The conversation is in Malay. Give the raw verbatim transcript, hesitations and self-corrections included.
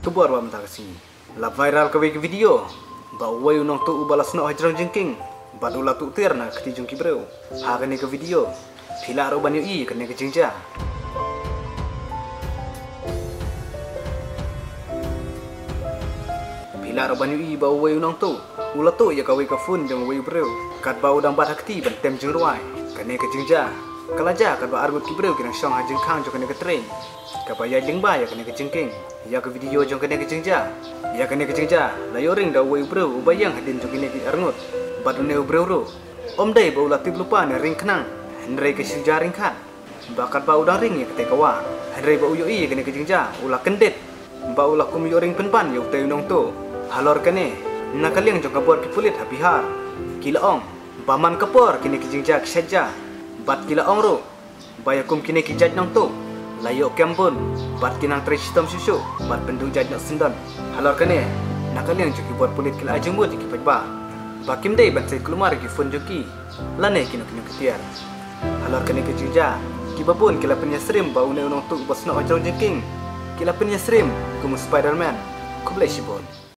kebuar wa mta kasi la viral ka ke video ba wai unong tu balas no hajrang jingking badula tu tir na kati jung kibreu ha kani ke video phila ro banyu i kani ke jingja phila ro banyu i ba wai unong tu ula tu ya kawi ka fun jong wai breu kat ba udang bat hakti ban tem jing ruai kani ke jingja kalaja kat ba argut kibreu kinang shong hajing khang jong kani ke train ka ba ya jing ba ya kani ke jingking ya ke video jong kani ke jingja ya kani ke jingja la yoring da wai breu ubayang hadin jong kani ke arngut badune breu ro om dai ba ula tib lupa ne ring knang henrei ke sing jaring khan bakat ba udang ring ya ke kawa henrei ba uyo i kani ke jingja ula kendet ba ula kum yoring penpan yo te unong to halor kane nakaliang jong kabor ki pulit ha bihar kilaong baman kapor kini ki jingja saja bat kilaong ro bayakum kini ki jaj nong to layo kembon bat kinang tre sistem susu bat bendu jaj nak sendan halor kane nakaliang jong ki bor pulit kila ajumbo ki pajba bakim dei ban sai kelumar ki fun joki lane kino kino ketiar halor kane ki jingja ki babun kila penya srim ba une unong tu bosno ajong jengking kila penya srim kumu spiderman kublai sibon